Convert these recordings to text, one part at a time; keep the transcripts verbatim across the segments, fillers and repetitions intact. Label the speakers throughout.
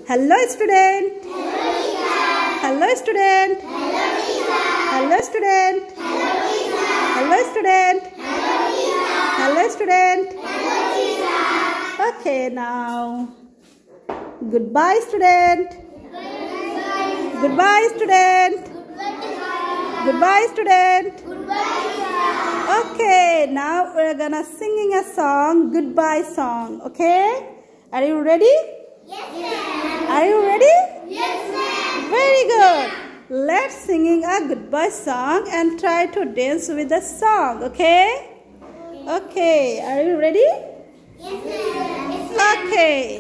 Speaker 1: Hello student.
Speaker 2: Hello,
Speaker 1: Hello
Speaker 2: teacher.
Speaker 1: student.
Speaker 2: Hello, teacher.
Speaker 1: Hello student.
Speaker 2: Hello,
Speaker 1: Hello
Speaker 2: teacher.
Speaker 1: student.
Speaker 2: Hello, teacher.
Speaker 1: Okay, now goodbye student. Goodbye student. Goodbye student.
Speaker 2: Goodbye, teacher.
Speaker 1: Okay, now we're gonna singing a song, goodbye song. Okay, are you ready?
Speaker 2: Yes, ma'am.
Speaker 1: Are you ready?
Speaker 2: Yes, ma'am.
Speaker 1: Very good. Let's singing a goodbye song and try to dance with the song. Okay? Okay, are you ready?
Speaker 2: Yes, ma'am. Yes, ma'am.
Speaker 1: Okay.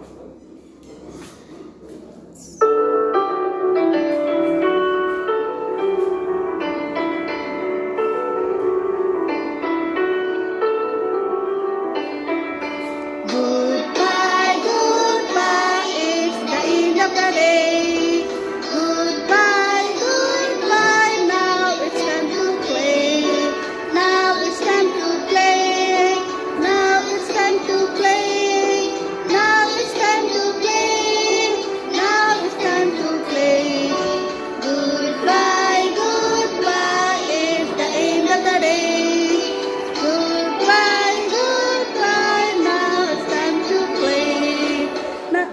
Speaker 1: Goodbye, goodbye, it's the end of the day. Goodbye, goodbye, now it's time to play. Now it's time to play. Now it's time to play. Now it's time to play. Now it's time to play. Goodbye, goodbye, it's the end of the day. Goodbye, goodbye, now it's time to play. Now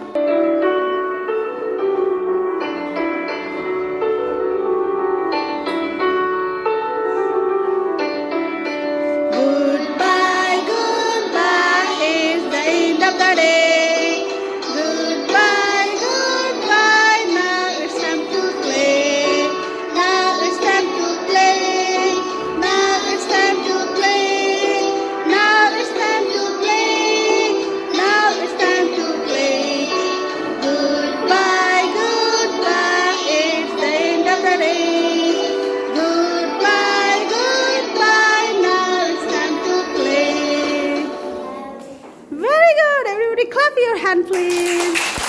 Speaker 1: Goodbye, goodbye, it's the end of the day. Goodbye, goodbye, now it's time to play. Now it's time to play. Now it's time to play. Now it's time to play. Now it's time to play. Goodbye, goodbye, it's the end of the day. Goodbye, goodbye, now it's time to play. Very good. Everybody clap your hand, please.